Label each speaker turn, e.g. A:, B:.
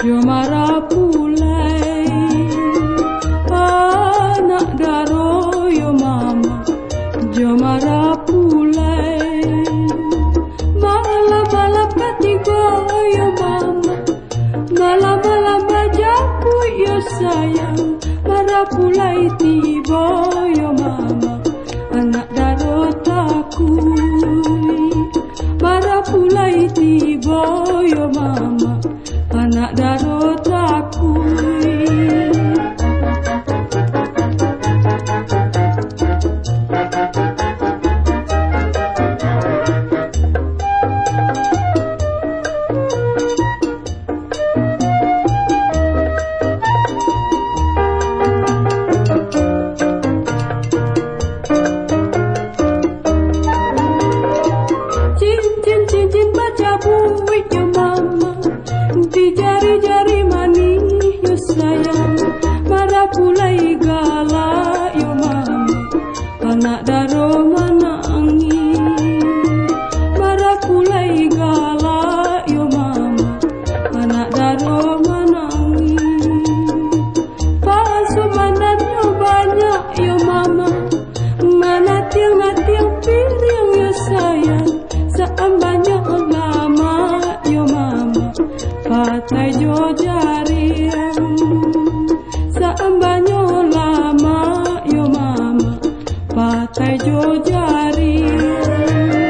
A: Jo marah pulai anak daro yo mama, jo marah pulai malam malam katigo yo mama, malam malam bajaku yo sayang, marah pulai tibo yo mama, anak daro takui, marah pulai tibo yo mama, anak daro takui. Cincin baca buik yo mama, di jari-jari manis yo sayang, marah pulai galak yo mama, anak daro manangis, marah pulai galak yo mama, anak daro manangis. Pasumanan yo banyak yo mama, mana tiang-tiang piring yo sayang, seambanya lama yo mama, patai jo jarian, seambanya lama yo mama, patai jo jarian.